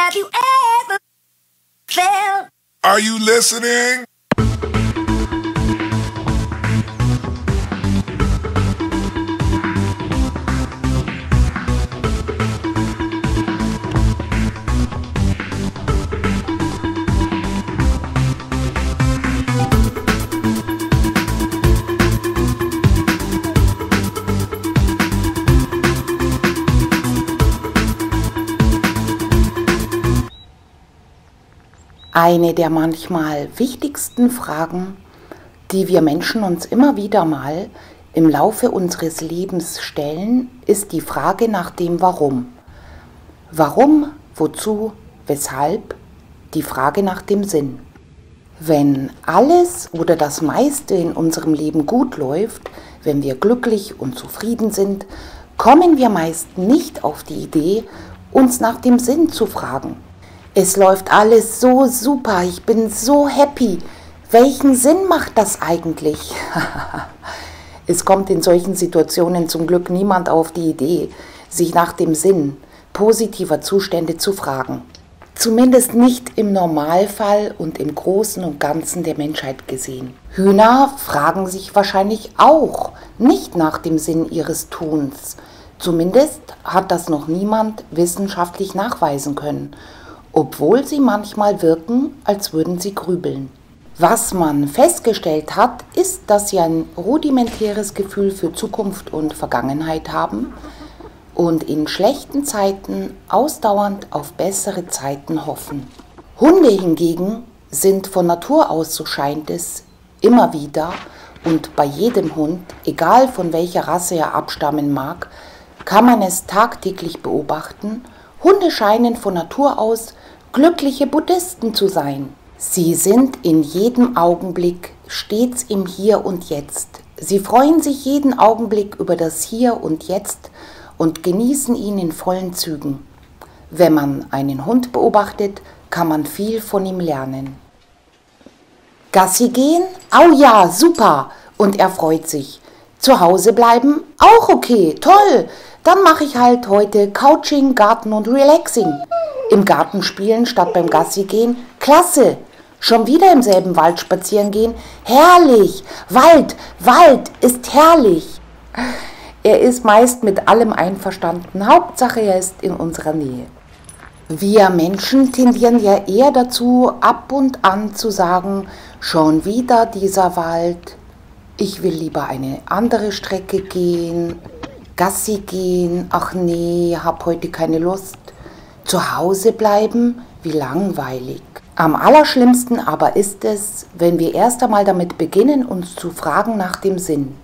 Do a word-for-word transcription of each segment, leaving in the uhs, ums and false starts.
Have you ever felt? Are you listening? Eine der manchmal wichtigsten Fragen, die wir Menschen uns immer wieder mal im Laufe unseres Lebens stellen, ist die Frage nach dem Warum. Warum, wozu, weshalb? Die Frage nach dem Sinn. Wenn alles oder das meiste in unserem Leben gut läuft, wenn wir glücklich und zufrieden sind, kommen wir meist nicht auf die Idee, uns nach dem Sinn zu fragen. Es läuft alles so super, ich bin so happy. Welchen Sinn macht das eigentlich? Es kommt in solchen Situationen zum Glück niemand auf die Idee, sich nach dem Sinn positiver Zustände zu fragen. Zumindest nicht im Normalfall und im Großen und Ganzen der Menschheit gesehen. Hühner fragen sich wahrscheinlich auch nicht nach dem Sinn ihres Tuns. Zumindest hat das noch niemand wissenschaftlich nachweisen können, obwohl sie manchmal wirken, als würden sie grübeln. Was man festgestellt hat, ist, dass sie ein rudimentäres Gefühl für Zukunft und Vergangenheit haben und in schlechten Zeiten ausdauernd auf bessere Zeiten hoffen. Hunde hingegen sind von Natur aus, so scheint es, immer wieder und bei jedem Hund, egal von welcher Rasse er abstammen mag, kann man es tagtäglich beobachten. Hunde scheinen von Natur aus glückliche Buddhisten zu sein. Sie sind in jedem Augenblick stets im Hier und Jetzt. Sie freuen sich jeden Augenblick über das Hier und Jetzt und genießen ihn in vollen Zügen. Wenn man einen Hund beobachtet, kann man viel von ihm lernen. Gassi gehen? Au ja, super! Und er freut sich. Zu Hause bleiben? Auch okay, toll! Dann mache ich halt heute Couching, Garten und Relaxing. Im Garten spielen statt beim Gassi gehen? Klasse! Schon wieder im selben Wald spazieren gehen? Herrlich! Wald, Wald ist herrlich! Er ist meist mit allem einverstanden. Hauptsache, er ist in unserer Nähe. Wir Menschen tendieren ja eher dazu, ab und an zu sagen, schon wieder dieser Wald, ich will lieber eine andere Strecke gehen, Gassi gehen, ach nee, hab heute keine Lust. Zu Hause bleiben, wie langweilig. Am allerschlimmsten aber ist es, wenn wir erst einmal damit beginnen, uns zu fragen nach dem Sinn.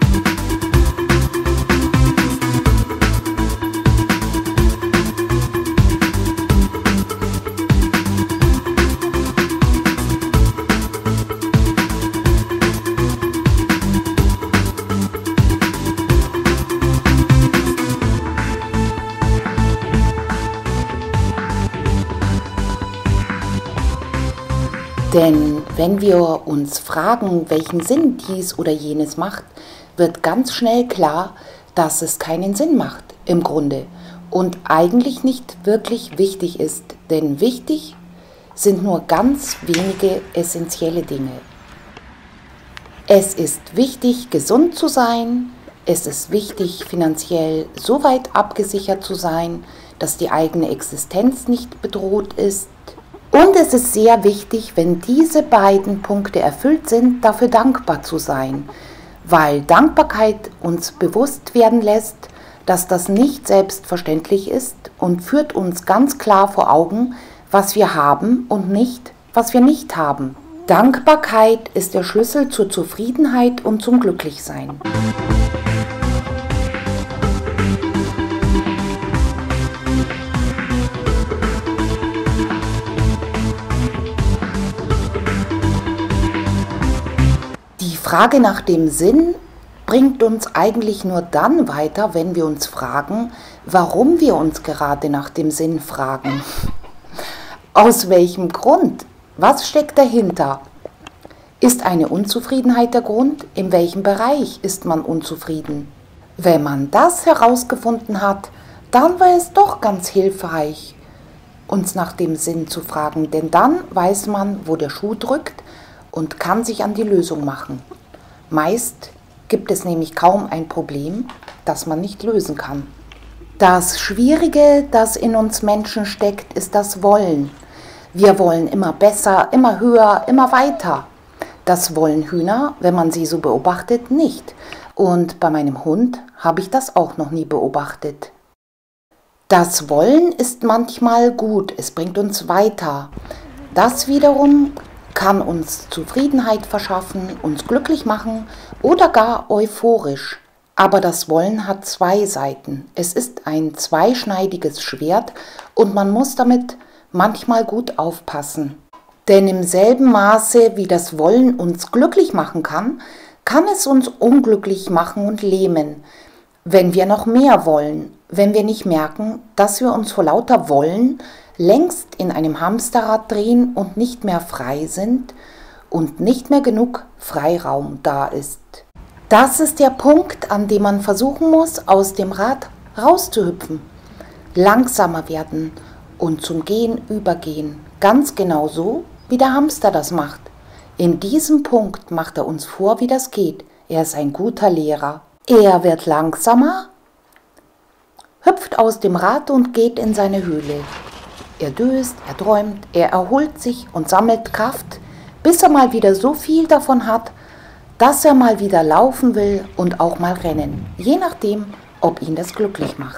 Denn wenn wir uns fragen, welchen Sinn dies oder jenes macht, wird ganz schnell klar, dass es keinen Sinn macht im Grunde und eigentlich nicht wirklich wichtig ist. Denn wichtig sind nur ganz wenige essentielle Dinge. Es ist wichtig, gesund zu sein. Es ist wichtig, finanziell so weit abgesichert zu sein, dass die eigene Existenz nicht bedroht ist. Und es ist sehr wichtig, wenn diese beiden Punkte erfüllt sind, dafür dankbar zu sein, weil Dankbarkeit uns bewusst werden lässt, dass das nicht selbstverständlich ist und führt uns ganz klar vor Augen, was wir haben und nicht, was wir nicht haben. Dankbarkeit ist der Schlüssel zur Zufriedenheit und zum Glücklichsein. Die Frage nach dem Sinn bringt uns eigentlich nur dann weiter, wenn wir uns fragen, warum wir uns gerade nach dem Sinn fragen. Aus welchem Grund? Was steckt dahinter? Ist eine Unzufriedenheit der Grund? In welchem Bereich ist man unzufrieden? Wenn man das herausgefunden hat, dann war es doch ganz hilfreich, uns nach dem Sinn zu fragen, denn dann weiß man, wo der Schuh drückt und kann sich an die Lösung machen. Meist gibt es nämlich kaum ein Problem, das man nicht lösen kann. Das Schwierige, das in uns Menschen steckt, ist das Wollen. Wir wollen immer besser, immer höher, immer weiter. Das wollen Hühner, wenn man sie so beobachtet, nicht. Und bei meinem Hund habe ich das auch noch nie beobachtet. Das Wollen ist manchmal gut, es bringt uns weiter. Das wiederum kann uns Zufriedenheit verschaffen, uns glücklich machen oder gar euphorisch. Aber das Wollen hat zwei Seiten. Es ist ein zweischneidiges Schwert und man muss damit manchmal gut aufpassen. Denn im selben Maße, wie das Wollen uns glücklich machen kann, kann es uns unglücklich machen und lähmen, wenn wir noch mehr wollen, wenn wir nicht merken, dass wir uns vor lauter Wollen längst in einem Hamsterrad drehen und nicht mehr frei sind und nicht mehr genug Freiraum da ist. Das ist der Punkt, an dem man versuchen muss, aus dem Rad rauszuhüpfen, langsamer werden und zum Gehen übergehen, ganz genau so, wie der Hamster das macht. In diesem Punkt macht er uns vor, wie das geht. Er ist ein guter Lehrer. Er wird langsamer, hüpft aus dem Rad und geht in seine Höhle. Er döst, er träumt, er erholt sich und sammelt Kraft, bis er mal wieder so viel davon hat, dass er mal wieder laufen will und auch mal rennen, je nachdem, ob ihn das glücklich macht.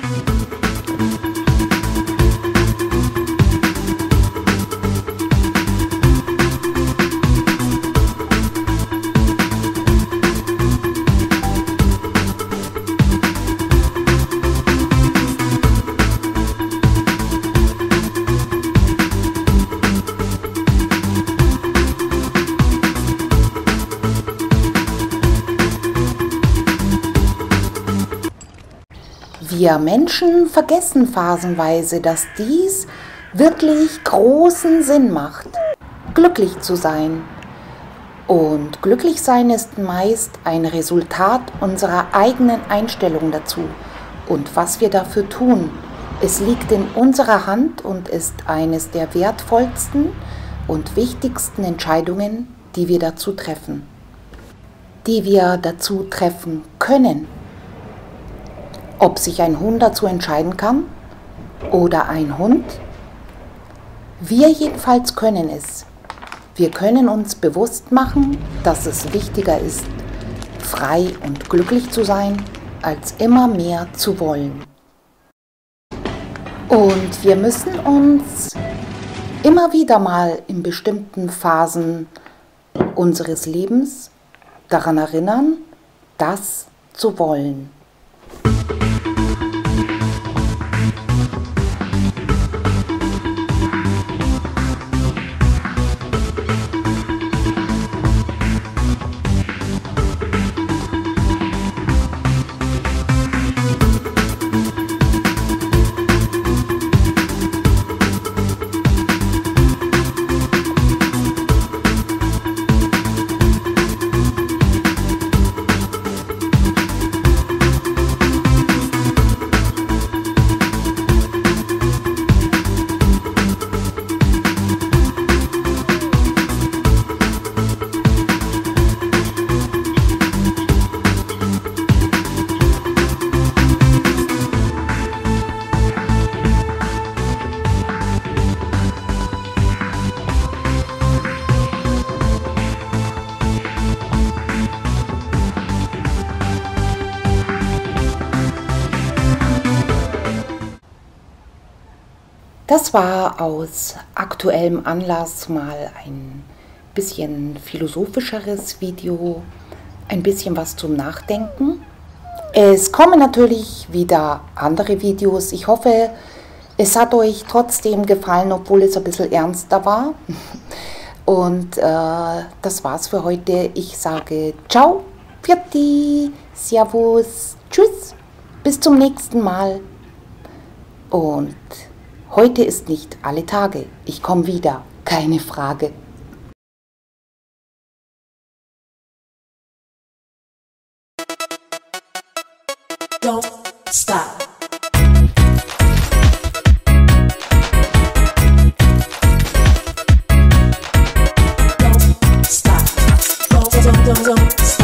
Wir Menschen vergessen phasenweise, dass dies wirklich großen Sinn macht, glücklich zu sein. Und glücklich sein ist meist ein Resultat unserer eigenen Einstellung dazu und was wir dafür tun. Es liegt in unserer Hand und ist eines der wertvollsten und wichtigsten Entscheidungen, die wir dazu treffen, die wir dazu treffen können. Ob sich ein Huhn dazu entscheiden kann oder ein Hund, wir jedenfalls können es. Wir können uns bewusst machen, dass es wichtiger ist, frei und glücklich zu sein, als immer mehr zu wollen. Und wir müssen uns immer wieder mal in bestimmten Phasen unseres Lebens daran erinnern, das zu wollen. Das war aus aktuellem Anlass mal ein bisschen philosophischeres Video, ein bisschen was zum Nachdenken. Es kommen natürlich wieder andere Videos. Ich hoffe, es hat euch trotzdem gefallen, obwohl es ein bisschen ernster war. Und äh, das war's für heute. Ich sage ciao, Pfiatti, Servus, tschüss, bis zum nächsten Mal. Und heute ist nicht alle Tage. Ich komme wieder, keine Frage. Don't stop. don't, don't